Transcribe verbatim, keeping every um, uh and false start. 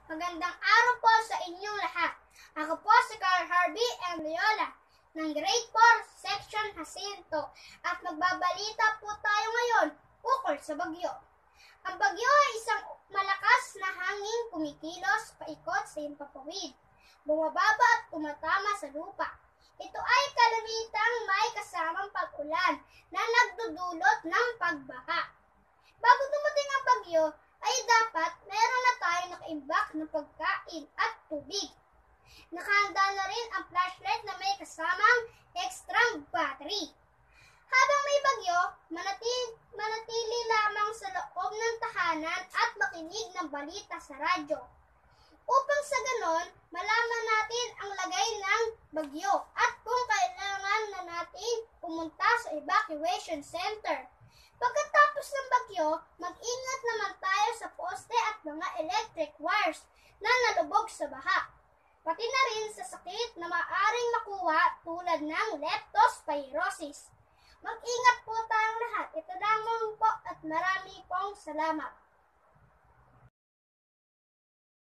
Magandang araw po sa inyong lahat. Ako po si Karl, Harvey, and Loyola ng Grade four, Section Jacinto at magbabalita po tayo ngayon ukol sa bagyo. Ang bagyo ay isang malakas na hangin kumikilos paikot sa himpapawid, bumababa at tumatama sa lupa. Ito ay kalamitang may kasamang pag-ulan na nagdudulot ng pagbaha. Bago dumating ang bagyo, ay dapat meron na tayong nakaimbak ng pagkain at tubig. Nakahanda na rin ang flashlight na may kasamang extra battery. Habang may bagyo, manatili, manatili lamang sa loob ng tahanan at makinig ng balita sa radyo. Upang sa ganon, malaman natin ang lagay ng bagyo at kung kailangan na natin pumunta sa evacuation center. Pagkatapos ng bagyo, mag-ingat naman tayo sa poste at mga electric wires na nalubog sa baha. Pati na rin sa sakit na maaaring makuha tulad ng leptospirosis. Mag-ingat po tayong lahat. Ito lamang po at marami pong salamat.